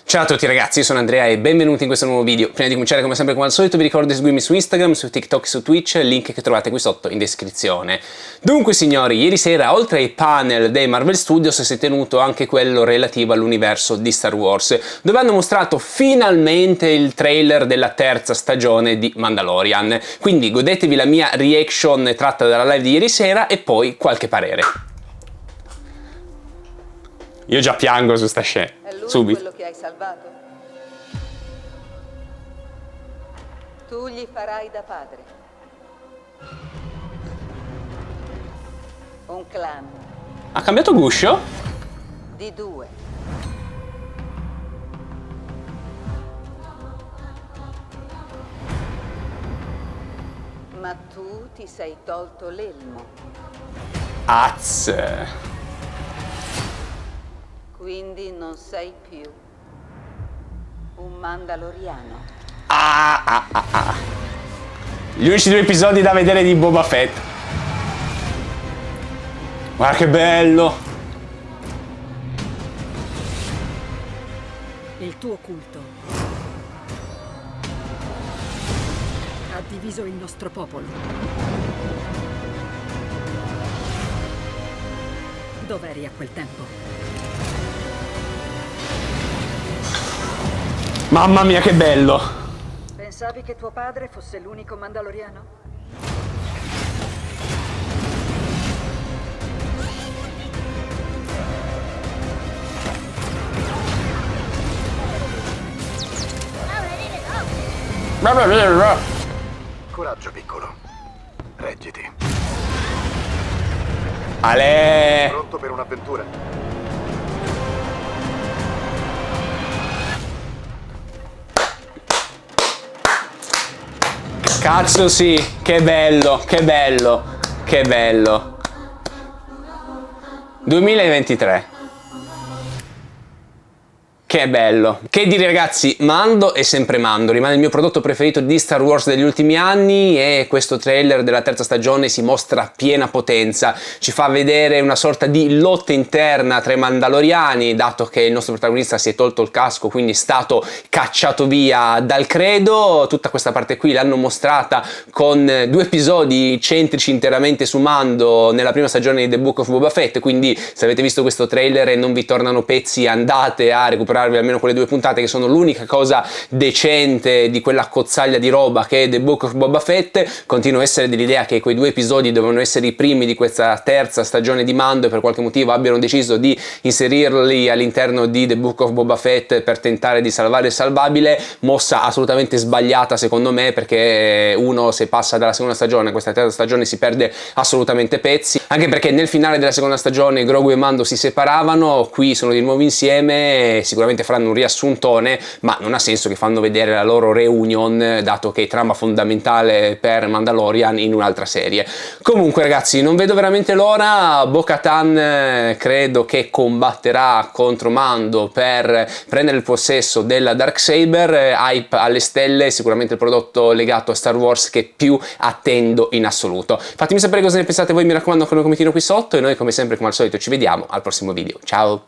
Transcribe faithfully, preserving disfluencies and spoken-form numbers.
Ciao a tutti ragazzi, io sono Andrea e benvenuti in questo nuovo video. Prima di cominciare, come sempre come al solito, vi ricordo di seguirmi su Instagram, su TikTok, su Twitch, link che trovate qui sotto in descrizione. Dunque signori, ieri sera oltre ai panel dei Marvel Studios si è tenuto anche quello relativo all'universo di Star Wars, dove hanno mostrato finalmente il trailer della terza stagione di Mandalorian. Quindi godetevi la mia reaction tratta dalla live di ieri sera e poi qualche parere. Io già piango su sta scena. È lui Subito. quello che hai salvato? Tu gli farai da padre. Un clan Ha cambiato guscio? di due. Ma tu ti sei tolto l'elmo, Az. quindi non sei più un Mandaloriano. Ah, ah, ah, ah. Gli unici due episodi da vedere di Boba Fett. Guarda che bello. Il tuo culto ha diviso il nostro popolo. Dov'eri a quel tempo? Mamma mia che bello. Pensavi che tuo padre fosse l'unico Mandaloriano? Coraggio, piccolo. Reggiti. Ale. Pronto per un'avventura? Cazzo sì, che bello, che bello, che bello. duemilaventitré. Che bello. Che dire ragazzi, Mando è sempre Mando, rimane il mio prodotto preferito di Star Wars degli ultimi anni e questo trailer della terza stagione si mostra a piena potenza, ci fa vedere una sorta di lotta interna tra i Mandaloriani, dato che il nostro protagonista si è tolto il casco, quindi è stato cacciato via dal credo. Tutta questa parte qui l'hanno mostrata con due episodi centrici interamente su Mando nella prima stagione di The Book of Boba Fett, quindi se avete visto questo trailer e non vi tornano pezzi andate a recuperare almeno quelle due puntate che sono l'unica cosa decente di quella cozzaglia di roba che è The Book of Boba Fett. Continuo a essere dell'idea che quei due episodi dovevano essere i primi di questa terza stagione di Mando e per qualche motivo abbiano deciso di inserirli all'interno di The Book of Boba Fett per tentare di salvare il salvabile. Mossa assolutamente sbagliata secondo me, perché uno se passa dalla seconda stagione a questa terza stagione si perde assolutamente pezzi, anche perché nel finale della seconda stagione Grogu e Mando si separavano, qui sono di nuovo insieme, sicuramente faranno un riassuntone, ma non ha senso che fanno vedere la loro reunion, dato che è trama fondamentale per Mandalorian in un'altra serie. Comunque ragazzi, non vedo veramente l'ora. Bo-Katan credo che combatterà contro Mando per prendere il possesso della Darksaber. Hype alle stelle, sicuramente il prodotto legato a Star Wars che più attendo in assoluto. Fatemi sapere cosa ne pensate voi, mi raccomando, con un commentino qui sotto, e noi come sempre come al solito ci vediamo al prossimo video. Ciao!